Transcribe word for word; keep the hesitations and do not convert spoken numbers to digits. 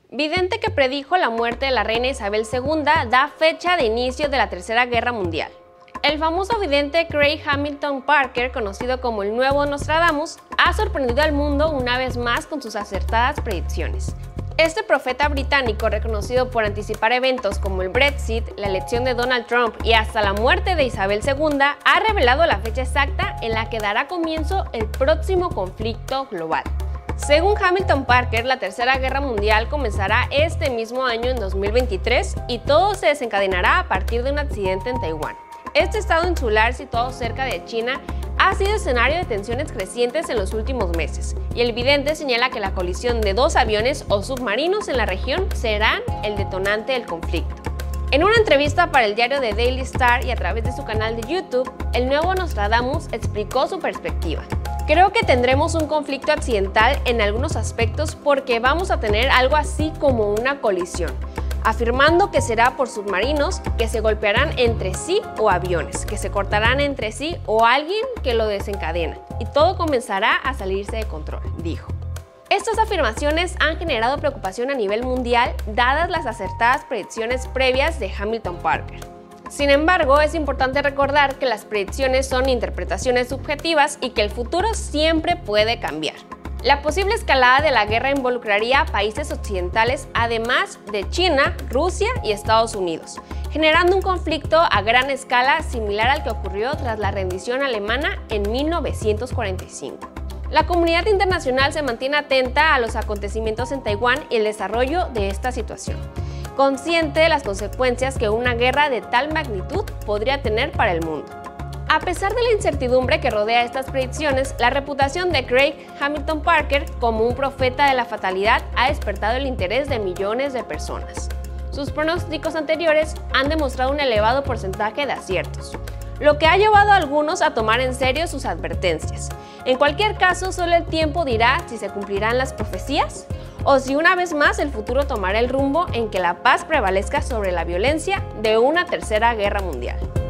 Vidente que predijo la muerte de la reina Isabel segunda da fecha de inicio de la Tercera Guerra Mundial. El famoso vidente Craig Hamilton Parker, conocido como el nuevo Nostradamus, ha sorprendido al mundo una vez más con sus acertadas predicciones. Este profeta británico, reconocido por anticipar eventos como el Brexit, la elección de Donald Trump y hasta la muerte de Isabel segunda, ha revelado la fecha exacta en la que dará comienzo el próximo conflicto global. Según Hamilton Parker, la Tercera Guerra Mundial comenzará este mismo año en dos mil veintitrés y todo se desencadenará a partir de un accidente en Taiwán. Este estado insular, situado cerca de China, ha sido escenario de tensiones crecientes en los últimos meses, y el vidente señala que la colisión de dos aviones o submarinos en la región serán el detonante del conflicto. En una entrevista para el diario The Daily Star y a través de su canal de YouTube, el nuevo Nostradamus explicó su perspectiva. Creo que tendremos un conflicto accidental en algunos aspectos porque vamos a tener algo así como una colisión, afirmando que será por submarinos que se golpearán entre sí o aviones que se cortarán entre sí o alguien que lo desencadena, y todo comenzará a salirse de control, dijo. Estas afirmaciones han generado preocupación a nivel mundial dadas las acertadas predicciones previas de Hamilton Parker. Sin embargo, es importante recordar que las predicciones son interpretaciones subjetivas y que el futuro siempre puede cambiar. La posible escalada de la guerra involucraría a países occidentales, además de China, Rusia y Estados Unidos, generando un conflicto a gran escala similar al que ocurrió tras la rendición alemana en mil novecientos cuarenta y cinco. La comunidad internacional se mantiene atenta a los acontecimientos en Taiwán y el desarrollo de esta situación, consciente de las consecuencias que una guerra de tal magnitud podría tener para el mundo. A pesar de la incertidumbre que rodea estas predicciones, la reputación de Craig Hamilton Parker como un profeta de la fatalidad ha despertado el interés de millones de personas. Sus pronósticos anteriores han demostrado un elevado porcentaje de aciertos, lo que ha llevado a algunos a tomar en serio sus advertencias. En cualquier caso, solo el tiempo dirá si se cumplirán las profecías o si una vez más el futuro tomará el rumbo en que la paz prevalezca sobre la violencia de una tercera guerra mundial.